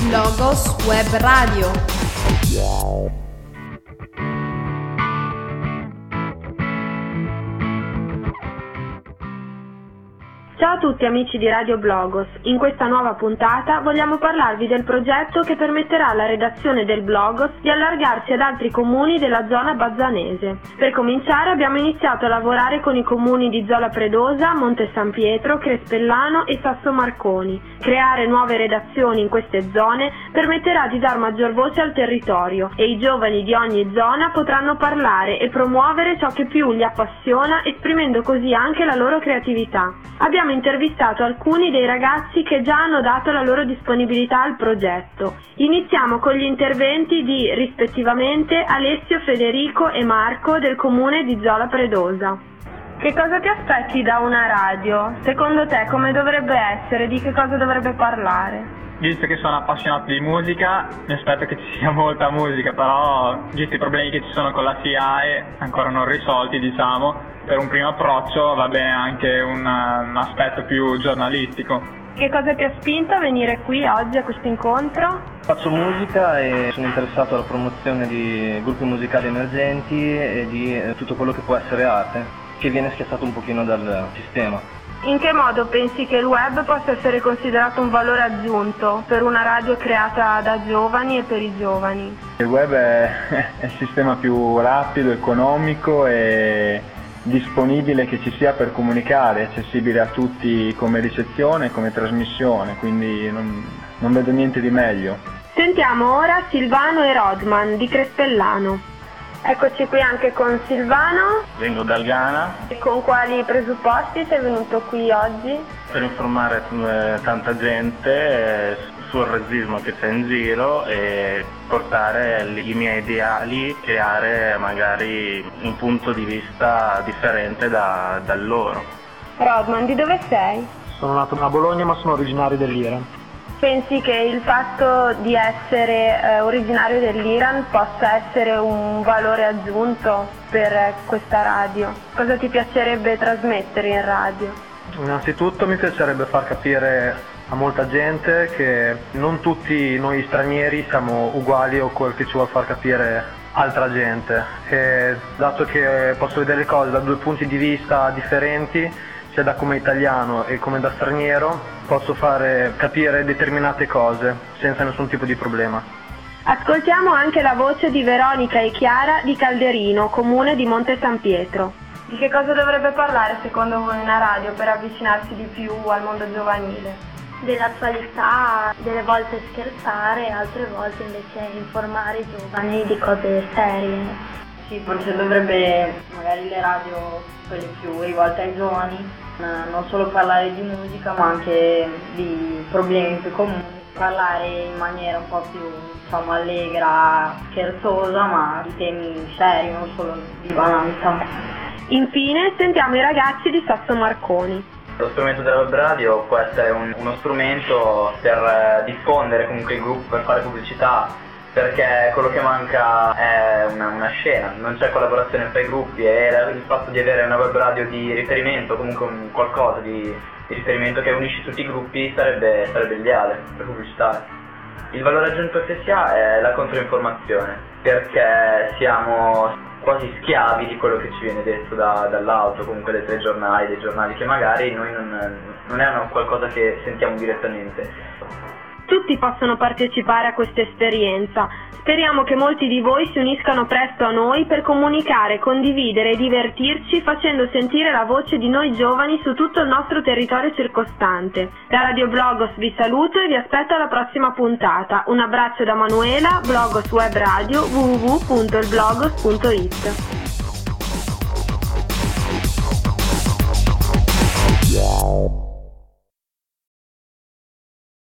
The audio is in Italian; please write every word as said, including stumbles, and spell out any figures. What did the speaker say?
Logos Web Radio. Ciao a tutti amici di Radio Blogos, in questa nuova puntata vogliamo parlarvi del progetto che permetterà alla redazione del Blogos di allargarsi ad altri comuni della zona bazzanese. Per cominciare abbiamo iniziato a lavorare con i comuni di Zola Predosa, Monte San Pietro, Crespellano e Sasso Marconi. Creare nuove redazioni in queste zone permetterà di dar maggior voce al territorio e i giovani di ogni zona potranno parlare e promuovere ciò che più li appassiona, esprimendo così anche la loro creatività. Abbiamo intervistato alcuni dei ragazzi che già hanno dato la loro disponibilità al progetto. Iniziamo con gli interventi di, rispettivamente, Alessio, Federico e Marco del comune di Zola Predosa. Che cosa ti aspetti da una radio? Secondo te come dovrebbe essere? Di che cosa dovrebbe parlare? Visto che sono appassionato di musica, mi aspetto che ci sia molta musica, però visto i problemi che ci sono con la S I A E, ancora non risolti, diciamo, per un primo approccio va bene anche un, un aspetto più giornalistico. Che cosa ti ha spinto a venire qui oggi a questo incontro? Faccio musica e sono interessato alla promozione di gruppi musicali emergenti e di eh, tutto quello che può essere arte, che viene schiacciato un pochino dal sistema. In che modo pensi che il web possa essere considerato un valore aggiunto per una radio creata da giovani e per i giovani? Il web è, è il sistema più rapido, economico e disponibile che ci sia per comunicare, accessibile a tutti come ricezione e come trasmissione, quindi non, non vedo niente di meglio. Sentiamo ora Silvano e Rodman di Crespellano. Eccoci qui anche con Silvano. Vengo dal Ghana. E con quali presupposti sei venuto qui oggi? Per informare eh, tanta gente eh, sul razzismo che c'è in giro e portare i miei ideali, creare magari un punto di vista differente da, da loro. Rodman, di dove sei? Sono nato a Bologna ma sono originario dell'Iran. Pensi che il fatto di essere eh, originario dell'Iran possa essere un valore aggiunto per eh, questa radio? Cosa ti piacerebbe trasmettere in radio? Innanzitutto mi piacerebbe far capire a molta gente che non tutti noi stranieri siamo uguali o quel che ci vuol far capire altra gente. E dato che posso vedere le cose da due punti di vista differenti, sia da come italiano e come da straniero, posso fare capire determinate cose senza nessun tipo di problema. Ascoltiamo anche la voce di Veronica e Chiara di Calderino, comune di Monte San Pietro. Di che cosa dovrebbe parlare secondo voi una radio per avvicinarsi di più al mondo giovanile? Dell'attualità, delle volte scherzare, altre volte invece informare i giovani di cose serie. Sì, forse dovrebbe, magari le radio, quelle più rivolte ai giovani, non solo parlare di musica ma anche di problemi più comuni, parlare in maniera un po' più, diciamo, allegra, scherzosa, ma di temi seri, non solo di banalità. Infine sentiamo i ragazzi di Sasso Marconi. Lo strumento della web radio può essere un, uno strumento per eh, diffondere comunque il gruppo, per fare pubblicità, perché quello che manca è una, una scena, non c'è collaborazione tra i gruppi e il fatto di avere una web radio di riferimento, comunque un qualcosa di, di riferimento che unisce tutti i gruppi sarebbe, sarebbe ideale per pubblicitare. Il valore aggiunto che si ha è la controinformazione, perché siamo quasi schiavi di quello che ci viene detto da, dall'alto, comunque dai telegiornali, dei giornali, che magari noi non, non è una, qualcosa che sentiamo direttamente. Tutti possono partecipare a questa esperienza. Speriamo che molti di voi si uniscano presto a noi per comunicare, condividere e divertirci facendo sentire la voce di noi giovani su tutto il nostro territorio circostante. Da Radio Blogos vi saluto e vi aspetto alla prossima puntata. Un abbraccio da Manuela, Blogos Web Radio, w w w punto il blogos punto i t.